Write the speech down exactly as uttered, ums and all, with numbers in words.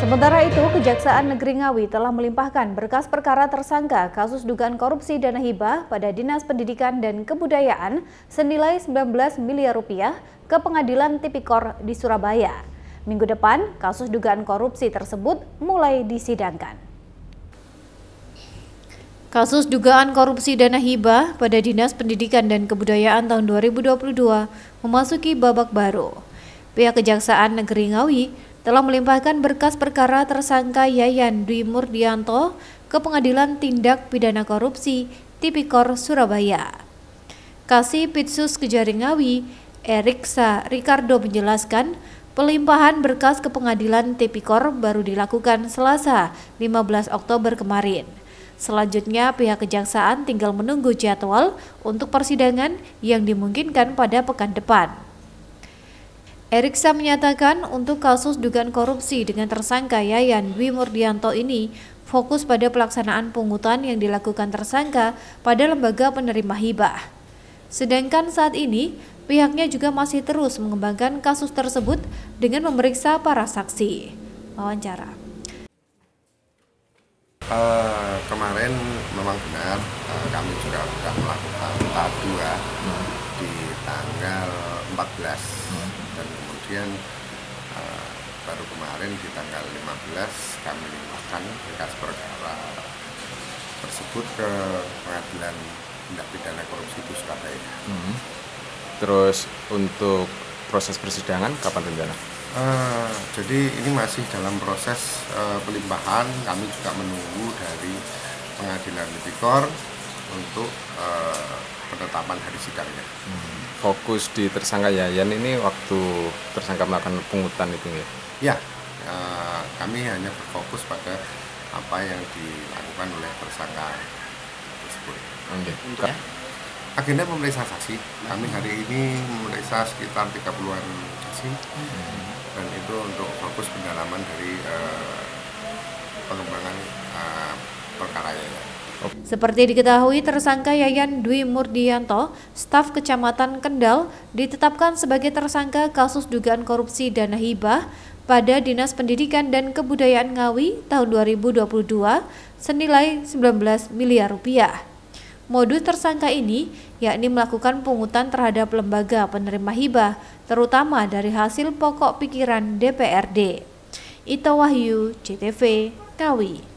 Sementara itu, Kejaksaan Negeri Ngawi telah melimpahkan berkas perkara tersangka kasus dugaan korupsi dana hibah pada Dinas Pendidikan dan Kebudayaan senilai sembilan belas miliar rupiah ke Pengadilan Tipikor di Surabaya. Minggu depan, kasus dugaan korupsi tersebut mulai disidangkan. Kasus dugaan korupsi dana hibah pada Dinas Pendidikan dan Kebudayaan tahun dua ribu dua puluh dua memasuki babak baru. Pihak Kejaksaan Negeri Ngawi telah melimpahkan berkas perkara tersangka Yayan Dwi Murdianto ke Pengadilan Tindak Pidana Korupsi Tipikor Surabaya. Kasih Pitsus Kejari Ngawi, Eriksa Ricardo menjelaskan, pelimpahan berkas ke Pengadilan Tipikor baru dilakukan Selasa lima belas Oktober kemarin. Selanjutnya, pihak kejaksaan tinggal menunggu jadwal untuk persidangan yang dimungkinkan pada pekan depan. Eriksa menyatakan untuk kasus dugaan korupsi dengan tersangka Yayan Dwi Murdianto ini fokus pada pelaksanaan pungutan yang dilakukan tersangka pada lembaga penerima hibah. Sedangkan saat ini, pihaknya juga masih terus mengembangkan kasus tersebut dengan memeriksa para saksi. Wawancara. Uh, kemarin memang benar uh, kami juga sudah melakukan tahap dua hmm. di tanggal empat belas hmm. dan kemudian uh, baru kemarin di tanggal lima belas kami limpahkan berkas perkara tersebut ke Pengadilan Tindak Pidana Korupsi di Surabaya. Hmm. Terus untuk proses persidangan kapan rencana? Uh, jadi ini masih dalam proses uh, pelimpahan. Kami juga menunggu dari Pengadilan Tipikor untuk uh, penetapan hari sidangnya. Hmm. Fokus di tersangka Yayan ini waktu tersangka melakukan pungutan itu ya? Ya, uh, kami hanya berfokus pada apa yang dilakukan oleh tersangka tersebut. Okay. Agenda pemeriksaan saksi, kami hari ini memeriksa sekitar tiga puluhan saksi. Hmm. Dan itu untuk fokus pendalaman dari uh, pengembangan uh, perkara Yayan. Seperti diketahui, tersangka Yayan Dwi Murdianto, staf Kecamatan Kendal, ditetapkan sebagai tersangka kasus dugaan korupsi dana hibah pada Dinas Pendidikan dan Kebudayaan Ngawi tahun dua ribu dua puluh dua senilai sembilan belas miliar rupiah. Modus tersangka ini yakni melakukan pungutan terhadap lembaga penerima hibah, terutama dari hasil pokok pikiran D P R D. Ito Wahyu, C T V, Ngawi.